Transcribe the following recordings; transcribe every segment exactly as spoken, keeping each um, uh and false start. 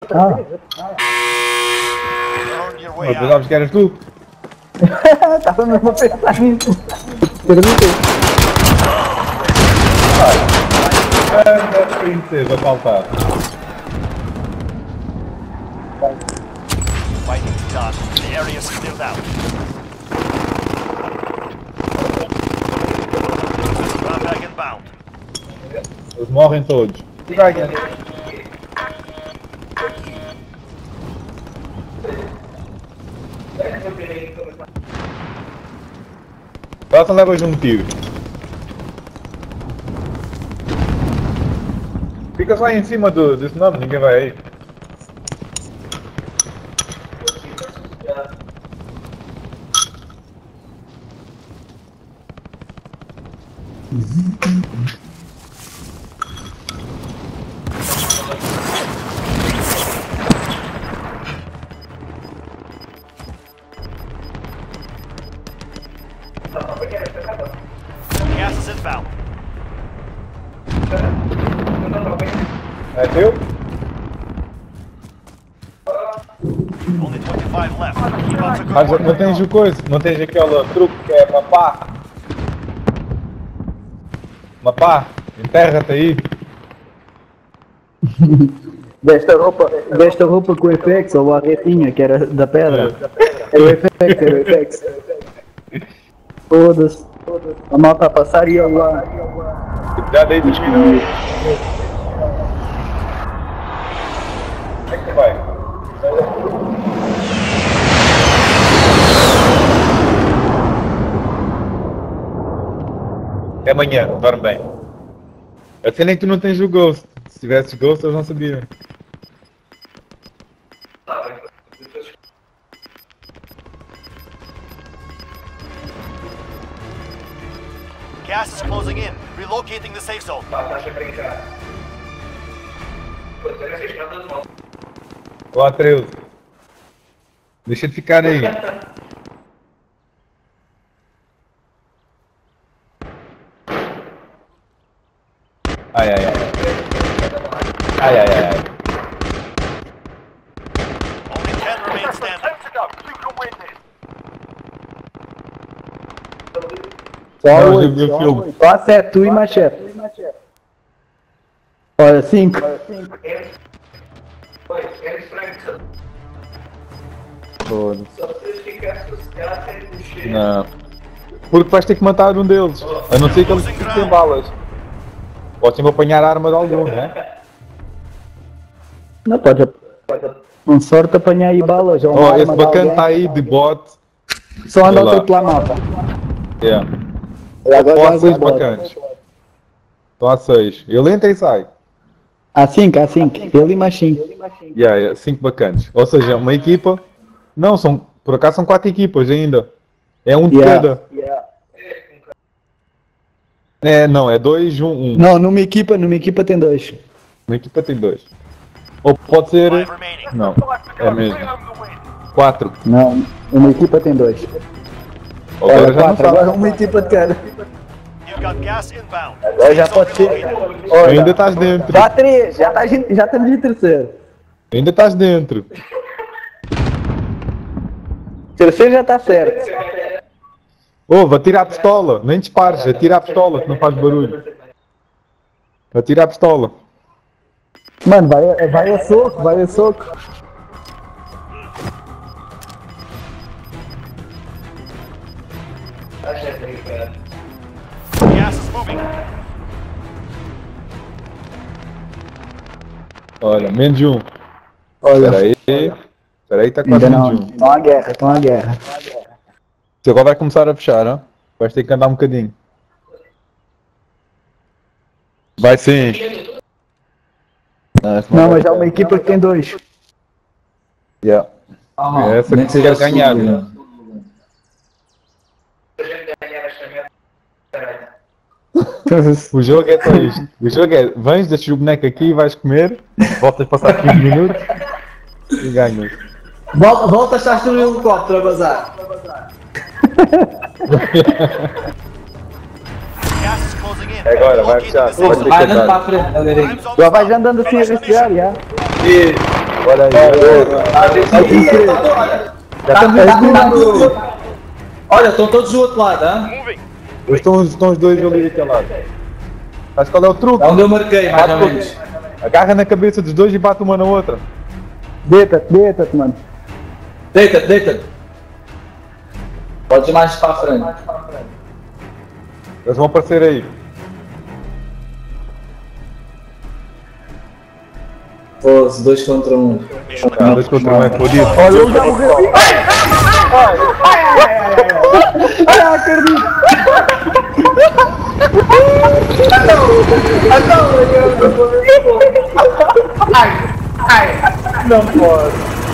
Ah. Mas pensavas que eras tu? Estava mesmo a pensar nisso. Perguntei. Anda, princesa, a faltar. Fighting done. The area is cleared out. Run back inbound. Eles morrem todos. E ganha. Próximo levas um tiro. Fica só aí em cima do, desse nome, ninguém vai aí. Gas is inbound. É teu? Only twenty-five left. Keep up the good Mas work. não tens o coisa, não tens aquele truque que é mapar. Mapar, enterra-te aí. Desta roupa, desta roupa com o Efex, ou a retinha que era da pedra. Era o Efex, era o Efex. Foda-se. A malta a passar e eu lá. Já dei dois minutos. Como é que vai? Até amanhã, dorme bem. A cena é que tu não tens o Ghost. Se tivesses Ghost, eles não sabiam. Gas is closing in. Relocating the safe zone. Ó, Atreus. Deixa de ficar aí. Ai, ai, ai. Ai, ai, ai, ai. Only ten remain standing. Só Não, oito, eu- eu só filmo. oito. Só sete, tu e Machete. Olha, cinco. Foda-se. Não. Porque vais ter que matar um deles. A não ser que eles fiquem balas. Podes sempre apanhar a arma de algum, não é? Não pode. Com sorte apanhar aí balas. Ou uma Oh, arma esse de bacana alguém. está aí de bot. Só anda Olha lá. outro lá, malta. Yeah. Agora Pode já seis vou embora. bacanas. Estão a seis. Ele entra e sai. Há cinco, há cinco. Ele e mais cinco. Yeah, yeah, cinco bacanas. Ou seja, uma equipa. Não, são. Por acaso são quatro equipas ainda. É um de Yeah. cada. É, não, é dois, um, um. Não, numa equipa, numa equipa tem dois. Uma equipa tem dois. Ou pode ser. Five remaining. Não, é mesmo. Quatro. Não, uma equipa tem dois. Agora Olha, já não quatro, agora sabe. uma equipa de cada. You've got gas inbound. Agora já Safe zone pode ser. relocated. Olha, Ainda estás dentro. já três, já, tá, já estamos em terceiro. Ainda estás dentro. Terceiro já está certo. Ouve, atira a pistola. Nem dispares, atira a pistola que não faz barulho. Atira a pistola. Mano, vai, vai a soco, vai a soco. Gas is moving. Olha, menos um. Olha, Espera aí. Espera aí, está quase ainda menos não. um. Estão à guerra, estão à guerra. Você agora vai começar a fechar, não? Vais ter que andar um bocadinho. Vai sim. Não, Não, mas há uma equipa que tem dois. Yeah. É essa que você quer ganhar. Né? O jogo é só isto. O jogo é, vens, deixas o boneco aqui e vais comer, voltas a passar quinze minutos e ganhas. Volta, volta, estás no helicóptero a bazar. Gas is closing in. Agora, vai Relocating fechar. the safe Vai zone. ter Vai que andando para andar. a frente, Algarinho. Time zone Já is vais up. andando assim a Finish the respirar, mission. já. E Olha aí. Já Tá, estamos tá, juntos. tá, tudo. Olha, estão todos do outro lado, hein? Moving. Estão, estão os dois ali daquele lado. Sabes qual é o truque? É onde eu marquei, mais ou Bate menos. Agarra na cabeça dos dois e bate uma na outra. Deita-te, deita-te, mano. Deita-te, deita-te. Podes ir mais para a frente. Eles vão aparecer aí. Fosse dois contra um. Mission Ah, dois contra um é fodido. Olha, eu já morri. Ai, acredito. Não pode.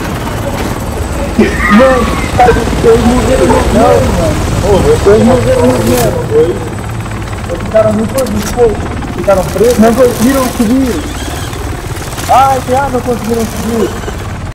Eles morreram no dinheiro, mano. Eles morreram no dinheiro. Eles ficaram no fogo. Ficaram presos. Não conseguiram subir. Ai, já não conseguiram subir.